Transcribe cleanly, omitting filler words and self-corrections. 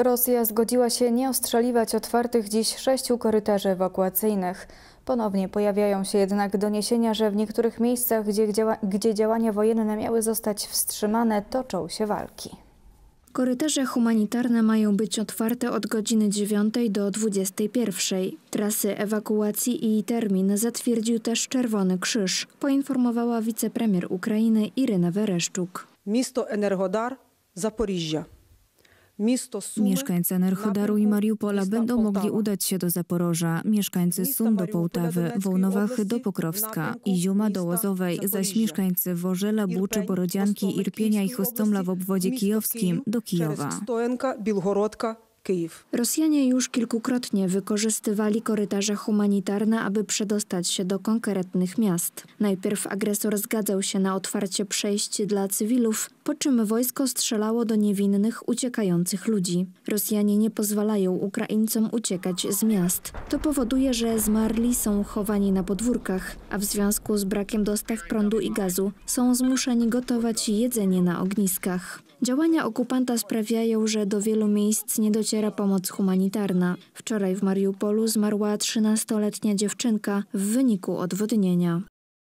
Rosja zgodziła się nie ostrzeliwać otwartych dziś 6 korytarzy ewakuacyjnych. Ponownie pojawiają się jednak doniesienia, że w niektórych miejscach, gdzie działania wojenne miały zostać wstrzymane, toczą się walki. Korytarze humanitarne mają być otwarte od godziny 9 do 21. Trasy ewakuacji i termin zatwierdził też Czerwony Krzyż, poinformowała wicepremier Ukrainy Iryna Wereszczuk. Miasto Enerhodar, Zaporiżża. Mieszkańcy Enerhodaru i Mariupola będą mogli udać się do Zaporoża, mieszkańcy Sum do Połtawy, Wołnowachy do Pokrowska, Iziuma do Łozowej, zaś mieszkańcy Worzela, Buczy, Borodzianki, Irpienia i Chostomla w obwodzie kijowskim do Kijowa. Rosjanie już kilkukrotnie wykorzystywali korytarze humanitarne, aby przedostać się do konkretnych miast. Najpierw agresor zgadzał się na otwarcie przejść dla cywilów, po czym wojsko strzelało do niewinnych, uciekających ludzi. Rosjanie nie pozwalają Ukraińcom uciekać z miast. To powoduje, że zmarli są chowani na podwórkach, a w związku z brakiem dostaw prądu i gazu są zmuszeni gotować jedzenie na ogniskach. Działania okupanta sprawiają, że do wielu miejsc nie dociera pomoc humanitarna. Wczoraj w Mariupolu zmarła 13-letnia dziewczynka w wyniku odwodnienia.